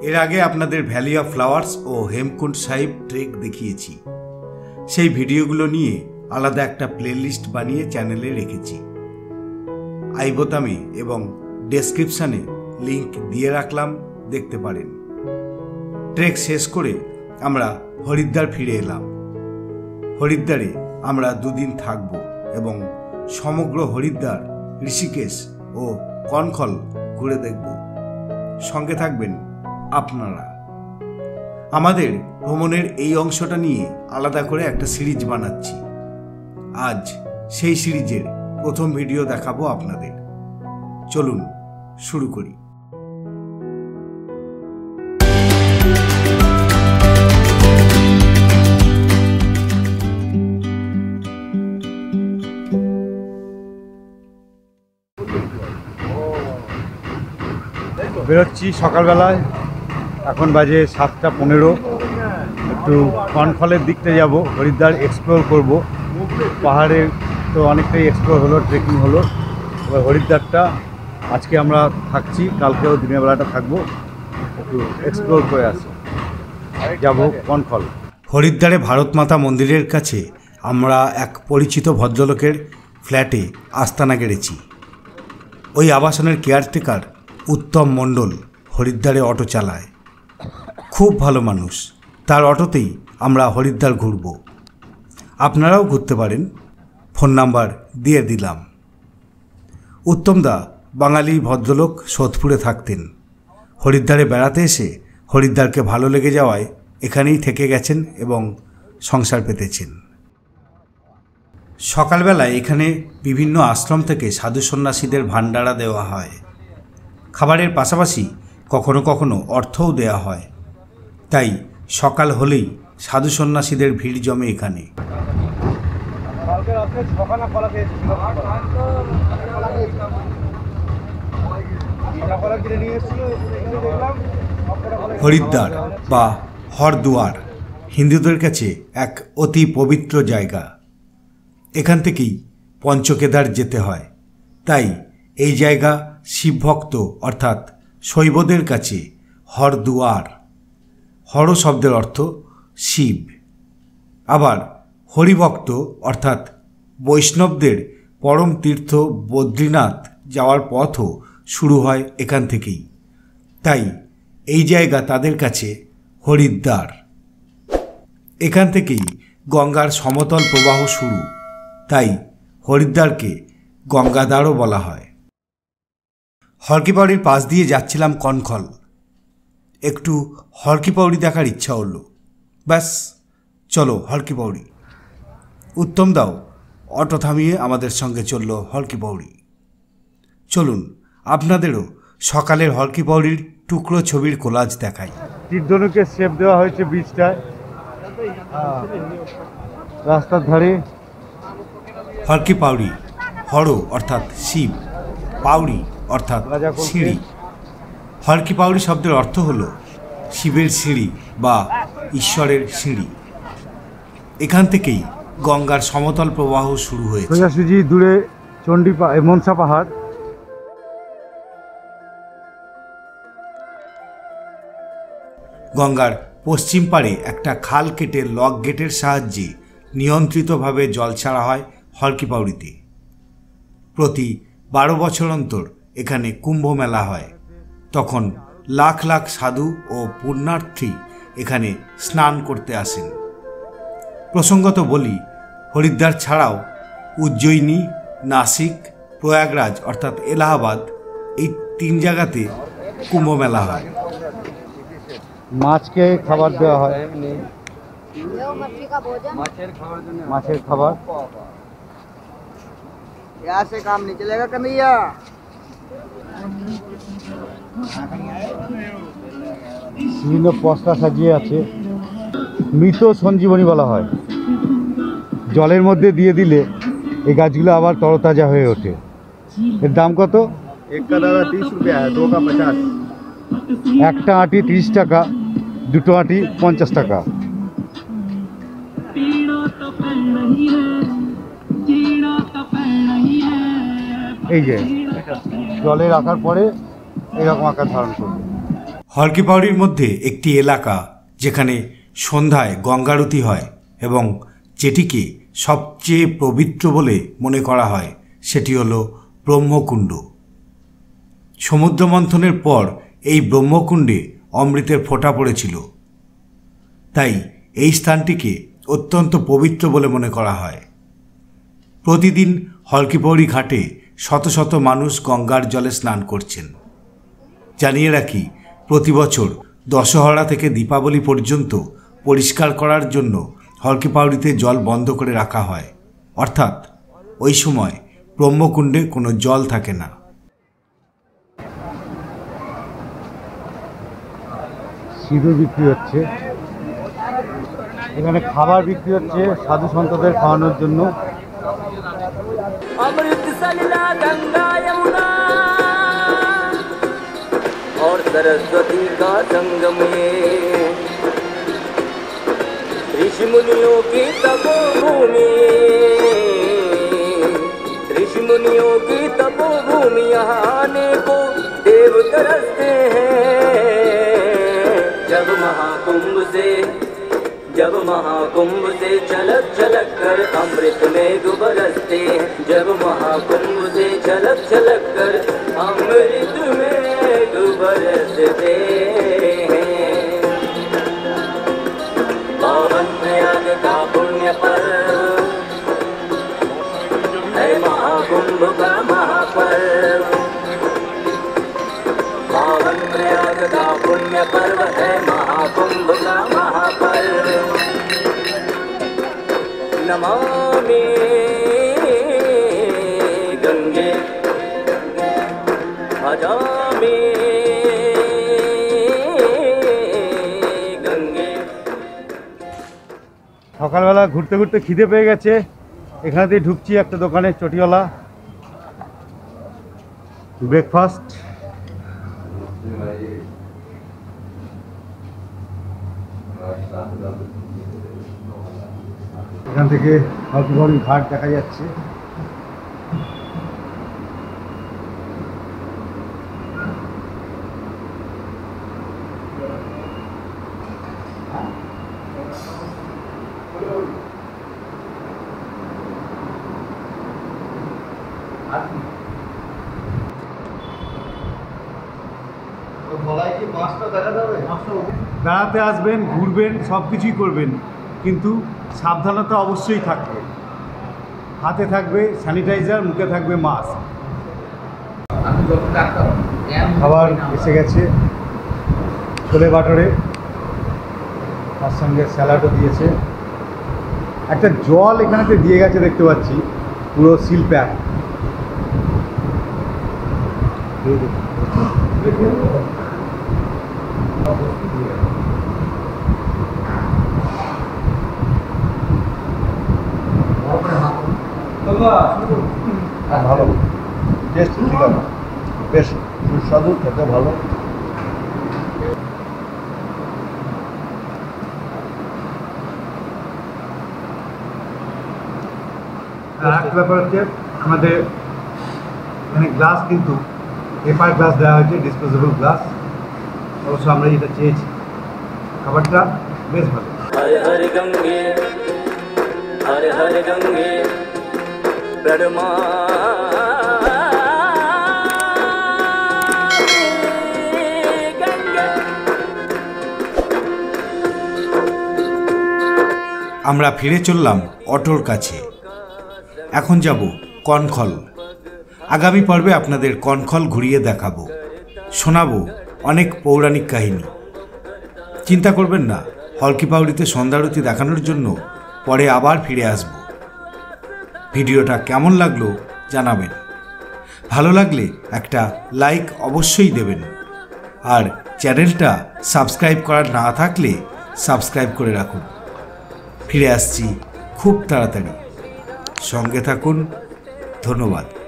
এর আগে আপনাদের ভ্যালি অফ ফ্লাওয়ার্স ও হেমকুণ্ড সাহিব ট্রেক দেখিয়েছি। সেই ভিডিওগুলো নিয়ে আলাদা একটা প্লেলিস্ট বানিয়ে চ্যানেলে রেখেছি। আই বোতামে এবং ডেসক্রিপশানে লিংক দিয়ে রাখলাম, দেখতে পারেন। ট্রেক শেষ করে আমরা হরিদ্বার ফিরে এলাম। হরিদ্বারে আমরা 2 দিন থাকব এবং সমগ্র হরিদ্বার, ঋষিকেশ ও কনখল ঘুরে দেখব। সঙ্গে থাকবেন আপনারা। আমাদের ভ্রমণের এই অংশটা নিয়ে আলাদা করে একটা সিরিজ বানাচ্ছি। আজ সেই সিরিজের প্রথম ভিডিও দেখাবো আপনাদের। চলুন শুরু করি। বেরোচ্ছি সকালবেলায়, এখন বাজে 7:15। একটু কনখলের দিকটা যাব, হরিদ্বার এক্সপ্লোর করব। পাহাড়ের তো অনেকটাই এক্সপ্লোর হলো, ট্রেকিং হলো। এবার হরিদ্বারটা আজকে আমরা থাকছি, কালকেও দিনের বেলাটা থাকবো, একটু এক্সপ্লোর করে আসি। যাব কনখল। হরিদ্বারে ভারত মাতা মন্দিরের কাছে আমরা এক পরিচিত ভদ্রলোকের ফ্ল্যাটে আস্তানা গেড়েছি। ওই আবাসনের কেয়ারটেকার উত্তম মণ্ডল হরিদ্বারে অটো চালায়। খুব ভালো মানুষ। তার অটোতেই আমরা হরিদ্বার ঘুরব। আপনারাও ঘুরতে পারেন, ফোন নাম্বার দিয়ে দিলাম। উত্তমদা বাঙালি ভদ্রলোক, সোদপুরে থাকতেন। হরিদ্বারে বেড়াতে এসে হরিদ্বারকে ভালো লেগে যাওয়ায় এখানেই থেকে গেছেন এবং সংসার পেতেছেন। সকালবেলায় এখানে বিভিন্ন আশ্রম থেকে সাধু সন্ন্যাসীদের ভান্ডারা দেওয়া হয়। খাবারের পাশাপাশি কখনো কখনো অর্থও দেওয়া হয়। তাই সকাল হলেই সাধু সন্ন্যাসীদের ভিড় জমে এখানে। হরিদ্বার বা হরদুয়ার হিন্দুদের কাছে এক অতি পবিত্র জায়গা। এখান থেকেই পঞ্চকেদার যেতে হয়। তাই এই জায়গা শিবভক্ত অর্থাৎ শৈবদের কাছে হরদুয়ার। হর শব্দের অর্থ শিব। আবার হরিভক্ত অর্থাৎ বৈষ্ণবদের পরম তীর্থ বদ্রীনাথ যাওয়ার পথও শুরু হয় এখান থেকেই। তাই এই জায়গা তাদের কাছে হরিদ্বার। এখান থেকেই গঙ্গার সমতল প্রবাহ শুরু। তাই হরিদ্বারকে গঙ্গাধারও বলা হয়। হরকি পাউড়ির পাশ দিয়ে যাচ্ছিলাম কনখল। একটু হরকি পাউড়ি দেখার ইচ্ছা হলো। ব্যাস, চলো হরকি পাউড়ি। উত্তম দাও অটো থামিয়ে আমাদের সঙ্গে চলল হরকি পাউড়ি। চলুন আপনাদেরও সকালের হরকি পাউড়ির টুকরো ছবির কোলাজ দেখাই। তীরধনুকে শেপ দেওয়া হয়েছে ব্রিজটায়, রাস্তার ধারে। হরকি পাউড়ি, হর অর্থাৎ শিব, পাউড়ি অর্থাৎ সিঁড়ি। হরকি পাউড়ি শব্দের অর্থ হল শিবের সিঁড়ি বা ঈশ্বরের সিঁড়ি। এখান থেকেই গঙ্গার সমতল প্রবাহ শুরু হয়েছে। সোজাসুজি দূরে মনসা পাহাড়। গঙ্গার পশ্চিম পাড়ে একটা খাল কেটে লক গেটের সাহায্যে নিয়ন্ত্রিতভাবে জল ছাড়া হয় হরকি পাউড়িতে। প্রতি 12 বছর অন্তর এখানে কুম্ভ মেলা হয়। তখন লাখ লাখ সাধু ও পুণ্যার্থী এখানে স্নান করতে আসেন। প্রসঙ্গত বলি, হরিদ্বার ছাড়াও উজ্জয়িনী, নাসিক, প্রয়াগরাজ অর্থাৎ এলাহাবাদ, এই 3 জায়গাতে কুম্ভ মেলা হয়। মাছকে খাবার দেওয়া হয়, মাছের খাবার। यहाँ से काम नहीं चलेगा कन्हैया। বিভিন্ন পশরা সাজিয়ে আছে। মৃত সঞ্জীবনী বলা হয়। জলের মধ্যে দিয়ে দিলে এই গাছগুলো আবার তরতাজা হয়ে ওঠে। এর দাম কত? एक का दादा 30 रुपया है, 2 का 50। একটা আটি 30 টাকা, দুটো আটি 50 টাকা। এই যে জলে রাখার পরে এরকম আকার ধারণ করবে। হরকি পাউড়ির মধ্যে একটি এলাকা যেখানে সন্ধ্যায় গঙ্গারতি হয় এবং যেটিকে সবচেয়ে পবিত্র বলে মনে করা হয় সেটি হলো ব্রহ্মকুণ্ড। সমুদ্র মন্থনের পর এই ব্রহ্মকুণ্ডে অমৃতের ফোঁটা পড়েছিল, তাই এই স্থানটিকে অত্যন্ত পবিত্র বলে মনে করা হয়। প্রতিদিন হরকি পাউড়ি ঘাটে শত শত মানুষ গঙ্গার জলে স্নান করছেন। জানিয়ে রাখি, প্রতি বছর দশহরা থেকে দীপাবলি পর্যন্ত পরিষ্কার করার জন্য হরকি পাউড়িতে জল বন্ধ করে রাখা হয়, অর্থাৎ ওই সময় ব্রহ্মকুণ্ডে কোনো জল থাকে না। সিঁদুর বিক্রি হচ্ছে, এখানে খাবার বিক্রি হচ্ছে সাধু সন্তদের খাওয়ানোর জন্য। अमृत सलिला गंगा यमुना और सरस्वती का संगम ये ऋषि मुनियों की तपोभूमि, ऋषि मुनियों की तपोभूमि, यहाँ आने को देव तरसते हैं। जब महाकुंभ से छलक छलक कर अमृत में बरसते हैं, जब महाकुंभ से छलक छलक कर अमृत में बरसते हैं। पावन प्रयाग का पुण्य पर्व है महाकुंभ का महापर्व, पावन प्रयाग का पुण्य पर्व है महाकुंभ का महापर्व। नमामि गंगे भजामि गंगे। সকালবেলা ঘুরতে ঘুরতে খিদে পেয়ে গেছে, এখানে দিয়ে ঢুকছি একটা দোকানে, চটিওয়ালা ব্রেকফাস্ট। এখান থেকে হরকি পাউড়ি ঘাট দেখা যাচ্ছে। বেড়াতে আসবেন, ঘুরবেন, সব কিছুই করবেন, কিন্তু সাবধানতা অবশ্যই থাকবে। হাতে থাকবে স্যানিটাইজার, মুখে থাকবে মাস্ক। খাবার এসে গেছে, ছোলে বাটরে, তার সঙ্গে স্যালাডও দিয়েছে। একটা জল এখানেতে দিয়ে গেছে দেখতে পাচ্ছি, পুরো সিল প্যাক। ভালো টেস্ট, ঠিক আছে, বেশ সুস্বাদু, খেতে ভালো। আর একটা ব্যাপার হচ্ছে, আমাদের এখানে গ্লাস কিন্তু পেপার গ্লাস দেওয়া হয়েছে, ডিসপোজেবল গ্লাস। অবশ্য আমরা যেটা চেয়েছি, খাবারটা বেশ ভালো। हर हर गंगे हर हर गंगे আমরা ফিরে চললাম অটোর কাছে। এখন যাব কনখল। আগামী পর্বে আপনাদের কনখল ঘুরিয়ে দেখাবো, শোনাবো অনেক পৌরাণিক কাহিনী। চিন্তা করবেন না, হরকি পাউড়িতে সন্ধ্যারতি দেখানোর জন্য পরে আবার ফিরে আসব। ভিডিওটা কেমন লাগলো জানাবেন, ভালো লাগলে একটা লাইক অবশ্যই দেবেন, আর চ্যানেলটা সাবস্ক্রাইব করা না থাকলে সাবস্ক্রাইব করে রাখুন। ফিরে আসছি খুব তাড়াতাড়ি, সঙ্গে থাকুন। ধন্যবাদ।